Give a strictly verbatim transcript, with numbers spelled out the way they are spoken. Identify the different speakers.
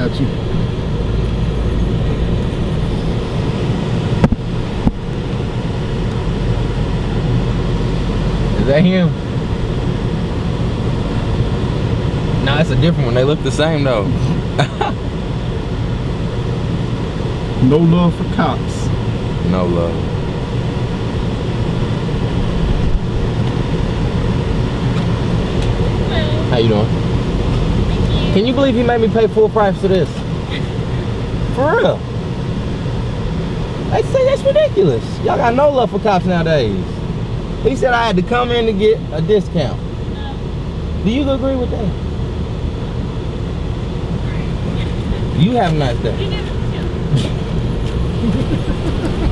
Speaker 1: got you.
Speaker 2: Is that him? No, it's a different one. They look the same though.
Speaker 1: No love for cops.
Speaker 2: No love. How you doing? Thank you. Can you believe he made me pay full price for this? For real? They say that's ridiculous. Y'all got no love for cops nowadays. He said I had to come in to get a discount. No. Do you agree with that? You have a nice day.